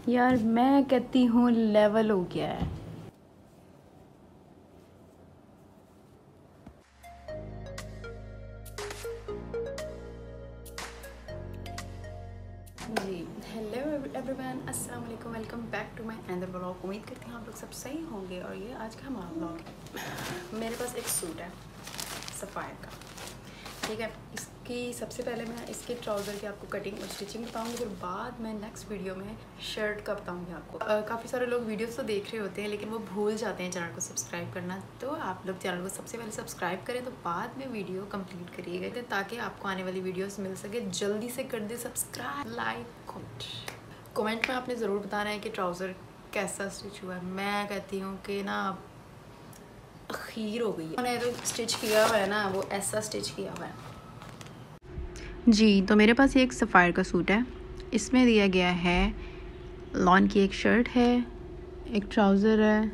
यार मैं कहती हूँ लेवल हो गया है। जी हेलो एवरीवन, अस्सलाम वालेकुम, welcome back to my another blog. उम्मीद करती हूँ आप लोग सब सही होंगे। और ये आज का हमारा ब्लॉग है। मेरे पास एक सूट है सफ़ायर का, ठीक है। इसकी सबसे पहले मैं इसके ट्राउज़र की आपको कटिंग और स्टिचिंग बताऊंगी, फिर बाद में नेक्स्ट वीडियो में शर्ट का बताऊंगी आपको। काफ़ी सारे लोग वीडियोस तो देख रहे होते हैं लेकिन वो भूल जाते हैं चैनल को सब्सक्राइब करना। तो आप लोग चैनल को सबसे पहले सब्सक्राइब करें, तो बाद में वीडियो कंप्लीट करिएगा ताकि आपको आने वाली वीडियोस मिल सके। जल्दी से कर दे सब्सक्राइब, लाइक, कमेंट में आपने ज़रूर बताना है कि ट्राउज़र कैसा स्टिच हुआ है। मैं कहती हूँ कि ना खीर हो गई है। मैंने तो स्टिच किया हुआ है ना, वो ऐसा स्टिच किया हुआ है जी। तो मेरे पास ये एक सफ़ायर का सूट है। इसमें दिया गया है लॉन की एक शर्ट है, एक ट्राउज़र है,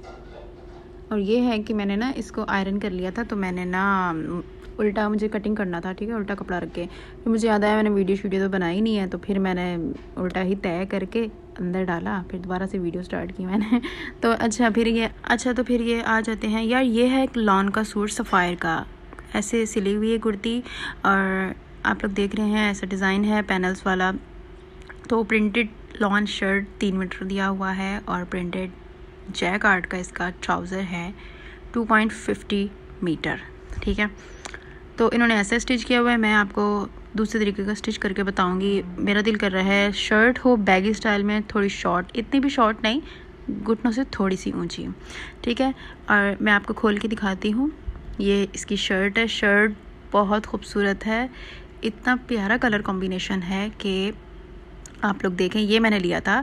और ये है कि मैंने ना इसको आयरन कर लिया था। तो मैंने ना उल्टा मुझे कटिंग करना था, ठीक है, उल्टा कपड़ा रख के। फिर मुझे याद आया मैंने वीडियो तो बनाई नहीं है, तो फिर मैंने उल्टा ही तय करके अंदर डाला, फिर दोबारा से वीडियो स्टार्ट की मैंने। तो तो फिर ये आ जाते हैं यार। ये है एक लॉन का सूट सफ़ायर का, ऐसे सिली हुई है कुर्ती, और आप लोग देख रहे हैं ऐसा डिज़ाइन है पैनल्स वाला। तो प्रिंटेड लॉन शर्ट 3 मीटर दिया हुआ है, और प्रिंटेड जैक आर्ट का इसका ट्राउज़र है 2.50 मीटर, ठीक है। तो इन्होंने ऐसा स्टिच किया हुआ है। मैं आपको दूसरे तरीके का स्टिच करके बताऊंगी। मेरा दिल कर रहा है शर्ट हो बैगी स्टाइल में, थोड़ी शॉर्ट, इतनी भी शॉर्ट नहीं, घुटनों से थोड़ी सी ऊंची, ठीक है। और मैं आपको खोल के दिखाती हूँ। ये इसकी शर्ट है। शर्ट बहुत खूबसूरत है, इतना प्यारा कलर कॉम्बिनेशन है कि आप लोग देखें। ये मैंने लिया था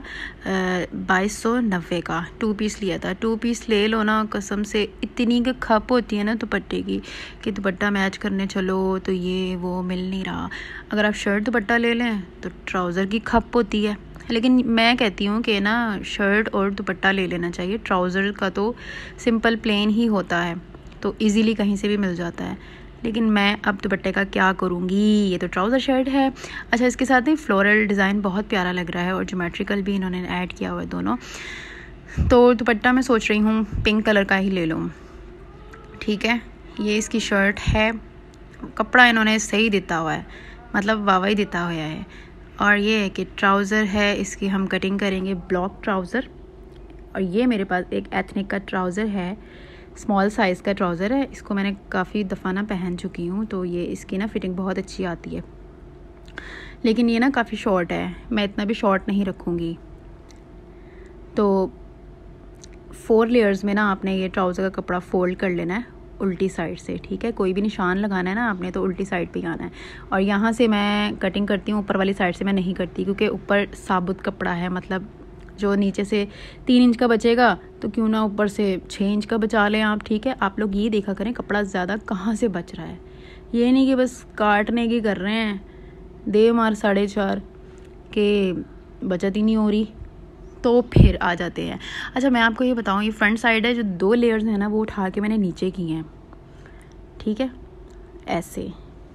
2290 का, 2 पीस लिया था। 2 पीस ले लो ना, कसम से इतनी की खप होती है ना दुपट्टे की कि दुपट्टा मैच करने चलो तो ये वो मिल नहीं रहा। अगर आप शर्ट दुपट्टा ले लें तो ट्राउज़र की खप होती है। लेकिन मैं कहती हूँ कि ना शर्ट और दुपट्टा ले लेना चाहिए। ट्राउज़र का तो सिंपल प्लेन ही होता है, तो ईज़िली कहीं से भी मिल जाता है। लेकिन मैं अब दुपट्टे का क्या करूँगी। ये तो ट्राउज़र शर्ट है। अच्छा, इसके साथ ही फ्लोरल डिज़ाइन बहुत प्यारा लग रहा है, और ज्योमेट्रिकल भी इन्होंने ऐड किया हुआ है दोनों। तो दुपट्टा मैं सोच रही हूँ पिंक कलर का ही ले लूँ, ठीक है। ये इसकी शर्ट है। कपड़ा इन्होंने सही देता हुआ है, मतलब वावा ही देता हुआ है। और ये है कि ट्राउज़र है, इसकी हम कटिंग करेंगे ब्लॉक ट्राउज़र। और ये मेरे पास एक एथनिक का ट्राउज़र है, स्मॉल साइज़ का ट्राउज़र है। इसको मैंने काफ़ी दफ़ा ना पहन चुकी हूँ, तो ये इसकी ना फिटिंग बहुत अच्छी आती है। लेकिन ये ना काफ़ी शॉर्ट है, मैं इतना भी शॉर्ट नहीं रखूँगी। तो 4 लेयर्स में ना आपने ये ट्राउज़र का कपड़ा फ़ोल्ड कर लेना है उल्टी साइड से, ठीक है। कोई भी निशान लगाना है ना आपने तो उल्टी साइड पे ही आना है। और यहाँ से मैं कटिंग करती हूँ, ऊपर वाली साइड से मैं नहीं करती, क्योंकि ऊपर साबुत कपड़ा है। मतलब जो नीचे से 3 इंच का बचेगा तो क्यों ना ऊपर से 6 इंच का बचा लें आप, ठीक है। आप लोग ये देखा करें कपड़ा ज़्यादा कहाँ से बच रहा है, ये नहीं कि बस काटने की कर रहे हैं, दे मार 4.5 के बचत ही नहीं हो रही, तो फिर आ जाते हैं। अच्छा, मैं आपको ये बताऊँ, ये फ्रंट साइड है, जो 2 लेयर्स हैं ना वो उठा के मैंने नीचे की हैं, ठीक है, ऐसे।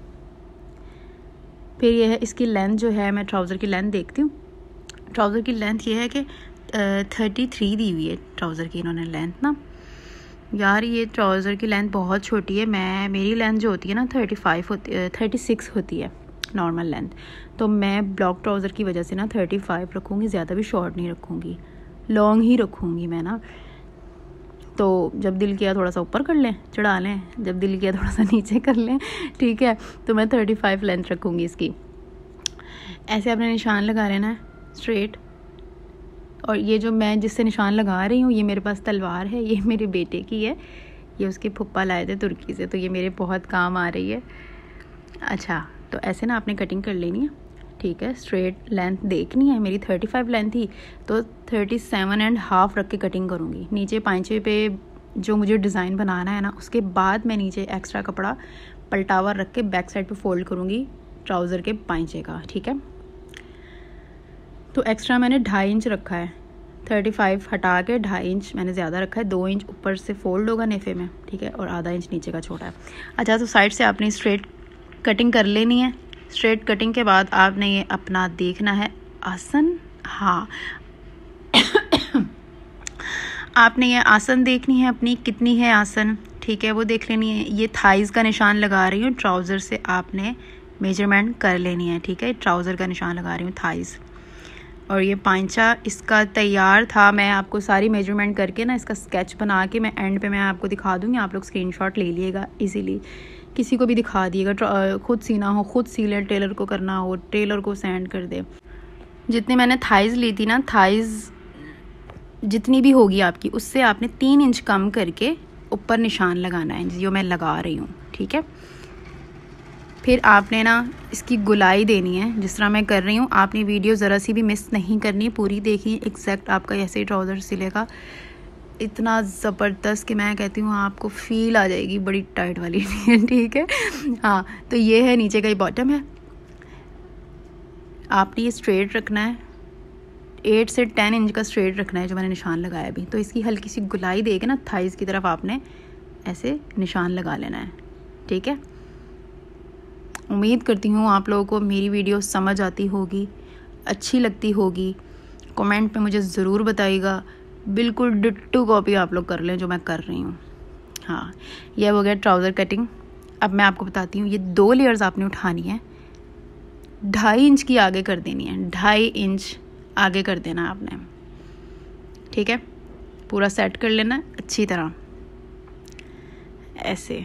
फिर ये है इसकी लेंथ, जो है मैं ट्राउज़र की लेंथ देखती हूँ। ट्राउज़र की लेंथ ये है कि 33 दी हुई है ट्राउज़र की इन्होंने लेंथ ना। यार ये ट्राउज़र की लेंथ बहुत छोटी है। मेरी लेंथ जो होती है ना 36 होती है नॉर्मल लेंथ। तो मैं ब्लॉक ट्राउज़र की वजह से ना 35 रखूँगी, ज़्यादा भी शॉर्ट नहीं रखूँगी, लॉन्ग ही रखूँगी मैं ना। तो जब दिल किया थोड़ा सा ऊपर कर लें, चढ़ा लें, जब दिल किया थोड़ा सा नीचे कर लें, ठीक है। तो मैं 35 लेंथ रखूँगी इसकी। ऐसे आपने निशान लगा लेना है स्ट्रेट। और ये जो मैं जिससे निशान लगा रही हूँ, ये मेरे पास तलवार है, ये मेरे बेटे की है, ये उसके फुप्पा लाए थे तुर्की से, तो ये मेरे बहुत काम आ रही है। अच्छा, तो ऐसे ना आपने कटिंग कर लेनी है, ठीक है। स्ट्रेट लेंथ देखनी है। मेरी 35 लेंथ थी, तो 37.5 रख के कटिंग करूँगी। नीचे पांचे पे जो मुझे डिज़ाइन बनाना है ना, उसके बाद मैं नीचे एक्स्ट्रा कपड़ा पलटावर रख के बैक साइड पे फोल्ड करूँगी ट्राउज़र के पांचे का, ठीक है। तो एक्स्ट्रा मैंने 2.5 इंच रखा है, 35 हटा के 2.5 इंच मैंने ज़्यादा रखा है। 2 इंच ऊपर से फोल्ड होगा नेफे में, ठीक है, और आधा इंच नीचे का छोटा है। अच्छा, तो साइड से आपने स्ट्रेट कटिंग कर लेनी है। स्ट्रेट कटिंग के बाद आपने ये अपना देखना है आसन, हाँ आपने ये आसन देखनी है अपनी कितनी है आसन, ठीक है, वो देख लेनी है। ये थाइज़ का निशान लगा रही हूँ, ट्राउज़र से आपने मेजरमेंट कर लेनी है, ठीक है। ट्राउज़र का निशान लगा रही हूँ थाइज़। और ये पांचा इसका तैयार था, मैं आपको सारी मेजरमेंट करके ना इसका स्केच बना के मैं एंड पे मैं आपको दिखा दूँगी, आप लोग स्क्रीनशॉट ले लीजिएगा इजीली, किसी को भी दिखा दिएगा। खुद सीना हो खुद सी ले, टेलर को करना हो टेलर को सेंड कर दे। जितनी मैंने थाइज़ ली थी ना, थाइज़ जितनी भी होगी आपकी, उससे आपने 3 इंच कम करके ऊपर निशान लगाना है, जो मैं लगा रही हूँ, ठीक है। फिर आपने ना इसकी गुलाई देनी है जिस तरह मैं कर रही हूँ। आपने वीडियो ज़रा सी भी मिस नहीं करनी, पूरी देखिए, एग्जैक्ट आपका ऐसे ही ट्राउज़र सिलेगा, इतना ज़बरदस्त कि मैं कहती हूँ आपको फील आ जाएगी बड़ी टाइट वाली, ठीक है। हाँ, तो ये है नीचे का ही बॉटम है। आपने ये स्ट्रेट रखना है, 8 से 10 इंच का स्ट्रेट रखना है जो मैंने निशान लगाया अभी। तो इसकी हल्की सी गुलाई दे के ना थाइज़ की तरफ आपने ऐसे निशान लगा लेना है, ठीक है। उम्मीद करती हूँ आप लोगों को मेरी वीडियो समझ आती होगी, अच्छी लगती होगी। कमेंट पे मुझे ज़रूर बताइएगा, बिल्कुल डिट्टो कॉपी आप लोग कर लें जो मैं कर रही हूँ। हाँ, यह हो गया ट्राउज़र कटिंग। अब मैं आपको बताती हूँ, ये 2 लेयर्स आपने उठानी है, 2.5 इंच की आगे कर देनी है, 2.5 इंच आगे कर देना आपने, ठीक है। पूरा सेट कर लेना अच्छी तरह ऐसे।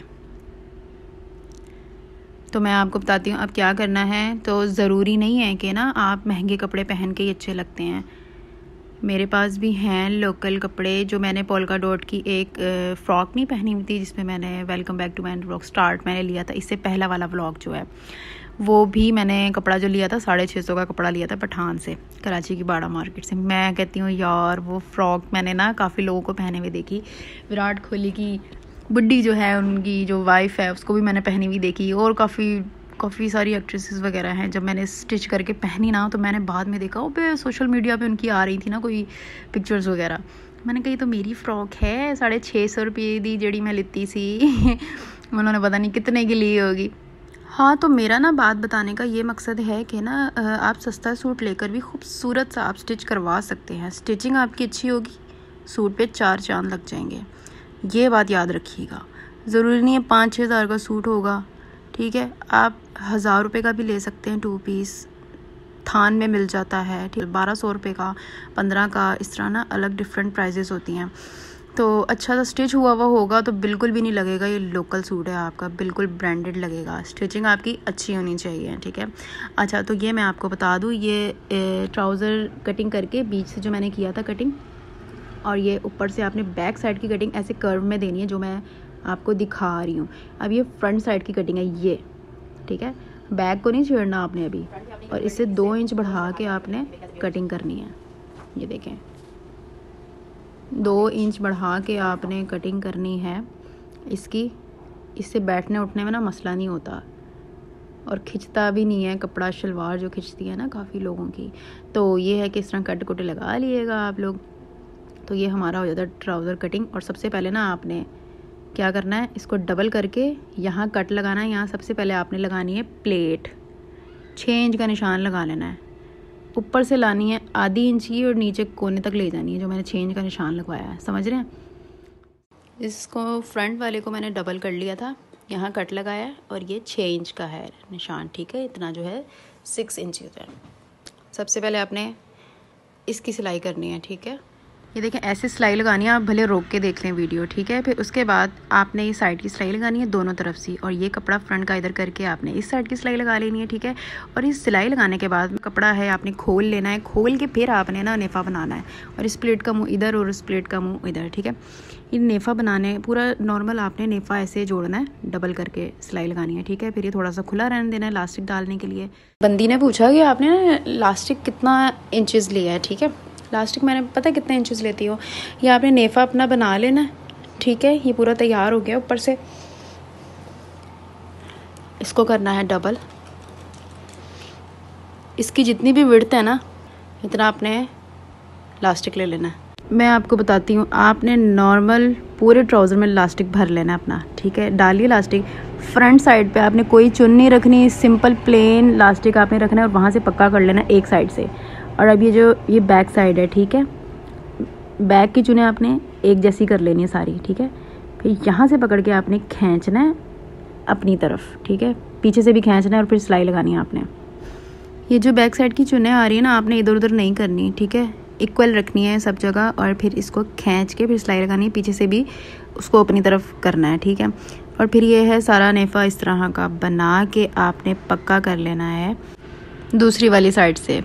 तो मैं आपको बताती हूँ अब क्या करना है। तो ज़रूरी नहीं है कि ना आप महंगे कपड़े पहन के ही अच्छे लगते हैं, मेरे पास भी हैं लोकल कपड़े। जो मैंने पोल्का डॉट की एक फ़्रॉक नहीं पहनी हुई थी, जिसमें मैंने welcome back to my vlog start मैंने लिया था, इससे पहला वाला व्लॉग जो है वो भी मैंने कपड़ा जो लिया था 650 का कपड़ा लिया था पठान से, कराची की बाड़ा मार्केट से। मैं कहती हूँ यार वो फ़्रॉक मैंने ना काफ़ी लोगों को पहने हुए देखी, विराट कोहली की बुड्ढी जो है उनकी जो वाइफ है उसको भी मैंने पहनी हुई देखी, और काफ़ी सारी एक्ट्रेसेस वगैरह हैं। जब मैंने स्टिच करके पहनी ना तो मैंने बाद में देखा पे सोशल मीडिया पे उनकी आ रही थी ना कोई पिक्चर्स वगैरह, मैंने कही तो मेरी फ़्रॉक है 650 रुपये दी जड़ी मैं लेती सी उन्होंने पता नहीं कितने की ली होगी। हाँ, तो मेरा ना बात बताने का ये मकसद है कि ना आप सस्ता सूट लेकर भी खूबसूरत सा आप स्टिच करवा सकते हैं। स्टिचिंग आपकी अच्छी होगी, सूट पे 4 चांद लग जाएंगे, ये बात याद रखिएगा। ज़रूरी नहीं है 5-6 हज़ार का सूट होगा, ठीक है। आप 1000 रुपये का भी ले सकते हैं, 2 पीस थान में मिल जाता है, ठीक है। 1200 रुपये का, 15 का, इस तरह ना अलग डिफरेंट प्राइजेस होती हैं। तो अच्छा सा स्टिच हुआ होगा तो बिल्कुल भी नहीं लगेगा ये लोकल सूट है आपका, बिल्कुल ब्रांडेड लगेगा। स्टिचिंग आपकी अच्छी होनी चाहिए, ठीक है। अच्छा, तो ये मैं आपको बता दूँ, ये ट्राउज़र कटिंग करके बीच से जो मैंने किया था कटिंग, और ये ऊपर से आपने बैक साइड की कटिंग ऐसे कर्व में देनी है जो मैं आपको दिखा रही हूँ। अब ये फ्रंट साइड की कटिंग है ये, ठीक है। बैक को नहीं छेड़ना आपने अभी, और इससे 2 इंच बढ़ा के आपने कटिंग करनी है। ये देखें, 2 इंच बढ़ा के आपने कटिंग करनी है इसकी। इससे बैठने उठने में ना मसला नहीं होता, और खिंचता भी नहीं है कपड़ा, शलवार जो खिंचती है ना काफ़ी लोगों की। तो ये है कि इस तरह कट कुटे लगा लिएगा आप लोग। तो ये हमारा हो जाता है ट्राउज़र कटिंग। और सबसे पहले ना आपने क्या करना है, इसको डबल करके यहाँ कट लगाना है। यहाँ सबसे पहले आपने लगानी है प्लेट, 6 इंच का निशान लगा लेना है। ऊपर से लानी है आधी इंच की और नीचे कोने तक ले जानी है जो मैंने 6 इंच का निशान लगवाया है, समझ रहे हैं। इसको फ्रंट वाले को मैंने डबल कर लिया था, यहाँ कट लगाया है, और ये 6 इंच का है निशान, ठीक है। इतना जो है 6 इंच का। सबसे पहले आपने इसकी सिलाई करनी है, ठीक है। ये देखें ऐसे सिलाई लगानी है, आप भले रोक के देख लें वीडियो, ठीक है। फिर उसके बाद आपने ये साइड की सिलाई लगानी है दोनों तरफ से, और ये कपड़ा फ्रंट का इधर करके आपने इस साइड की सिलाई लगा लेनी है, ठीक है। और इस सिलाई लगाने के बाद कपड़ा है आपने खोल लेना है, खोल के फिर आपने ना नेफ़ा बनाना है, और इस प्लेट का मुँह इधर और इस प्लेट का मुँह इधर, ठीक है। ये नेफ़ा बनाने पूरा नॉर्मल आपने नेफ़ा ऐसे जोड़ना है, डबल करके सिलाई लगानी है, ठीक है। फिर ये थोड़ा सा खुला रहने देना है लास्टिक डालने के लिए। बंदी ने पूछा कि आपने लास्टिक कितना इंचज़ लिया है, ठीक है। लास्टिक मैंने पता कितने इंचेस लेती हूँ। ये आपने नेफ़ा अपना बना लेना, ठीक है। ये पूरा तैयार हो गया, ऊपर से इसको करना है डबल। इसकी जितनी भी विड्थ है ना इतना आपने लास्टिक ले लेना है। मैं आपको बताती हूँ, आपने नॉर्मल पूरे ट्राउज़र में लास्टिक भर लेना है अपना, ठीक है। डालिए लास्टिक, फ्रंट साइड पे आपने कोई चुन नहीं रखनी, सिंपल प्लेन लास्टिक आपने रखना है, और वहाँ से पक्का कर लेना एक साइड से। और अब ये जो ये बैक साइड है, ठीक है, बैक की चुने आपने एक जैसी कर लेनी है सारी, ठीक है। फिर यहाँ से पकड़ के आपने खींचना है अपनी तरफ, ठीक है, पीछे से भी खींचना है और फिर सिलाई लगानी है आपने। ये जो बैक साइड की चुन्ने आ रही है ना, आपने इधर उधर नहीं करनी, ठीक है, इक्वल रखनी है सब जगह, और फिर इसको खींच के फिर सिलाई लगानी है, पीछे से भी उसको अपनी तरफ करना है, ठीक है। और फिर ये है सारा नेफा इस तरह का बना के आपने पक्का कर लेना है दूसरी वाली साइड से।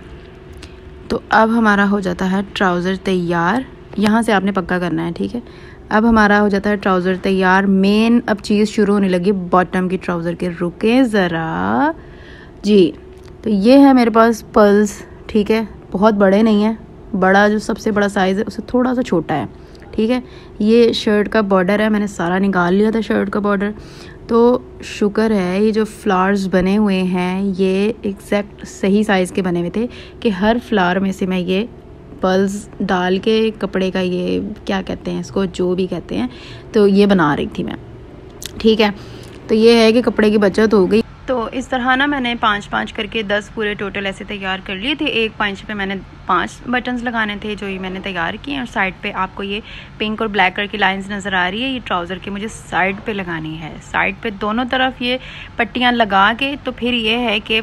तो अब हमारा हो जाता है ट्राउज़र तैयार, यहाँ से आपने पक्का करना है, ठीक है। अब हमारा हो जाता है ट्राउज़र तैयार। मेन अब चीज़ शुरू होने लगी बॉटम की ट्राउज़र के। रुके ज़रा जी, तो ये है मेरे पास पल्स, ठीक है, बहुत बड़े नहीं है, बड़ा जो सबसे बड़ा साइज़ है उससे थोड़ा सा छोटा है, ठीक है। ये शर्ट का बॉर्डर है, मैंने सारा निकाल लिया था शर्ट का बॉर्डर। तो शुक्र है ये जो फ्लावर्स बने हुए हैं ये एग्जैक्ट सही साइज़ के बने हुए थे कि हर फ्लावर में से मैं ये पल्स डाल के कपड़े का, ये क्या कहते हैं इसको, जो भी कहते हैं, तो ये बना रही थी मैं, ठीक है। तो ये है कि कपड़े की बचत हो गई। तो इस तरह ना मैंने 5-5 करके 10 पूरे टोटल ऐसे तैयार कर लिए थे। एक पंच पे मैंने 5 बटन्स लगाने थे जो ये मैंने तैयार किए, और साइड पे आपको ये पिंक और ब्लैक कलर की लाइंस नज़र आ रही है, ये ट्राउज़र की मुझे साइड पे लगानी है। साइड पे दोनों तरफ ये पट्टियाँ लगा के, तो फिर ये है कि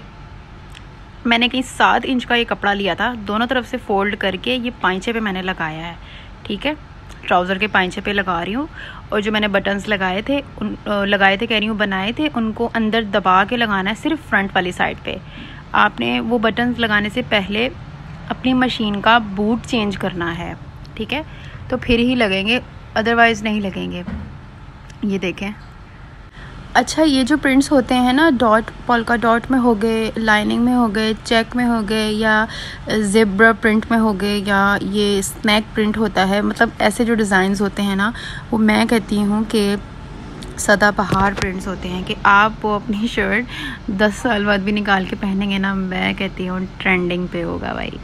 मैंने कहीं 7 इंच का ये कपड़ा लिया था, दोनों तरफ से फोल्ड करके ये पांचे पे मैंने लगाया है, ठीक है। ट्राउज़र के पांचे पे लगा रही हूँ, और जो मैंने बटन्स लगाए थे कह रही हूँ बनाए थे, उनको अंदर दबा के लगाना है सिर्फ फ्रंट वाली साइड पे। आपने वो बटन्स लगाने से पहले अपनी मशीन का बूट चेंज करना है, ठीक है, तो फिर ही लगेंगे, अदरवाइज़ नहीं लगेंगे। ये देखें। अच्छा, ये जो प्रिंट्स होते हैं ना, डॉट, पोल्का डॉट में हो गए, लाइनिंग में हो गए, चेक में हो गए, या ज़ेब्रा प्रिंट में हो गए, या ये स्नैक प्रिंट होता है, मतलब ऐसे जो डिज़ाइंस होते हैं ना, वो मैं कहती हूँ कि सदाबहार प्रिंट्स होते हैं कि आप वो अपनी शर्ट 10 साल बाद भी निकाल के पहनेंगे ना, मैं कहती हूँ ट्रेंडिंग पे होगा भाई।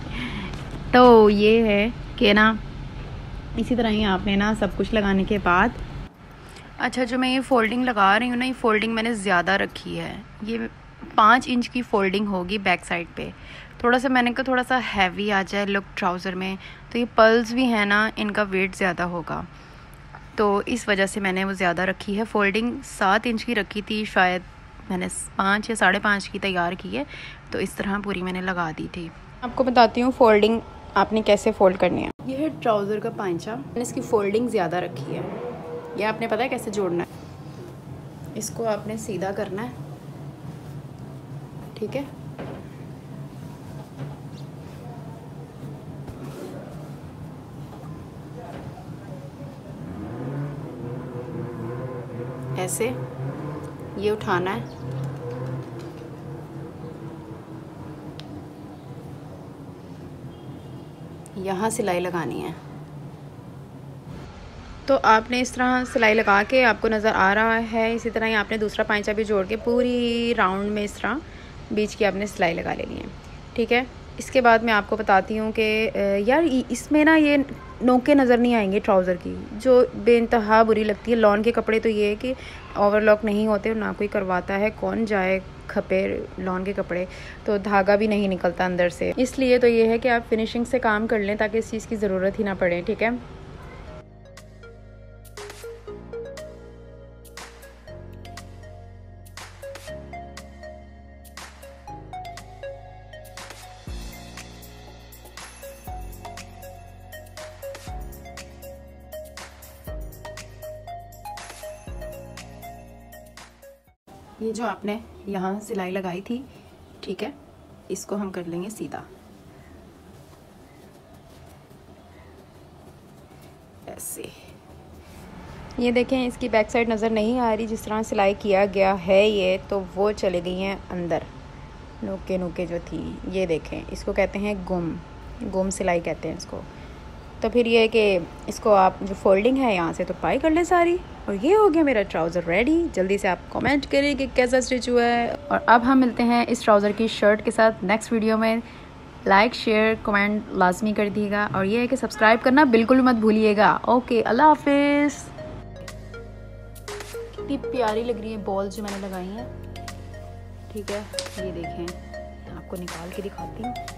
तो ये है कि ना इसी तरह ही आपने ना सब कुछ लगाने के बाद, अच्छा, जो मैं ये फ़ोल्डिंग लगा रही हूँ ना, ये फ़ोल्डिंग मैंने ज़्यादा रखी है, ये 5 इंच की फ़ोल्डिंग होगी बैक साइड पे। थोड़ा सा मैंने कहा थोड़ा सा हैवी आ जाए लुक ट्राउज़र में, तो ये पल्स भी है ना, इनका वेट ज़्यादा होगा, तो इस वजह से मैंने वो ज़्यादा रखी है। फ़ोल्डिंग 7 इंच की रखी थी, शायद मैंने 5 या 5.5 की तैयार की है, तो इस तरह पूरी मैंने लगा दी थी। आपको बताती हूँ फ़ोल्डिंग आपने कैसे फ़ोल्ड करनी है। ये है ट्राउज़र का पांचा, मैंने इसकी फ़ोल्डिंग ज़्यादा रखी है। ये आपने पता है कैसे जोड़ना है, इसको आपने सीधा करना है, ठीक है, ऐसे ये उठाना है, यहाँ सिलाई लगानी है। तो आपने इस तरह सिलाई लगा के, आपको नज़र आ रहा है, इसी तरह ही आपने दूसरा पांचा भी जोड़ के पूरी राउंड में इस तरह बीच की आपने सिलाई लगा लेनी है, ठीक है। इसके बाद मैं आपको बताती हूँ कि यार इसमें ना ये नोके नज़र नहीं आएंगे ट्राउज़र की, जो बेइंतहा बुरी लगती है। लॉन के कपड़े तो ये है कि ओवरलॉक नहीं होते, ना कोई करवाता है, कौन जाए खपे लॉन के कपड़े, तो धागा भी नहीं निकलता अंदर से। इसलिए तो ये है कि आप फिनिशिंग से काम कर लें ताकि इस चीज़ की ज़रूरत ही ना पड़े, ठीक है। ये जो आपने यहाँ सिलाई लगाई थी, ठीक है, इसको हम कर लेंगे सीधा ऐसे। ये देखें, इसकी बैक साइड नज़र नहीं आ रही, जिस तरह सिलाई किया गया है ये, तो वो चले गई हैं अंदर, नोके नोके जो थी, ये देखें, इसको कहते हैं गुम सिलाई कहते हैं इसको। तो फिर ये है कि इसको आप जो फोल्डिंग है यहाँ से तो पाई कर लें सारी, और ये हो गया मेरा ट्राउज़र रेडी। जल्दी से आप कमेंट करें कि कैसा स्टिच हुआ है। और अब हम मिलते हैं इस ट्राउज़र की शर्ट के साथ नेक्स्ट वीडियो में। लाइक शेयर कमेंट लाजमी कर दीजिएगा, और ये है कि सब्सक्राइब करना बिल्कुल मत भूलिएगा। ओके, अल्लाह हाफिज़। कितनी प्यारी लग रही है बॉल्स जो मैंने लगाई हैं, ठीक है, ये देखें, आपको निकाल के दिखाती हूँ।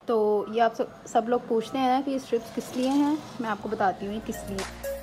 तो ये आप सब लोग पूछते हैं ना कि ये स्ट्रिप्स किस लिए हैं, मैं आपको बताती हूँ ये किस लिए।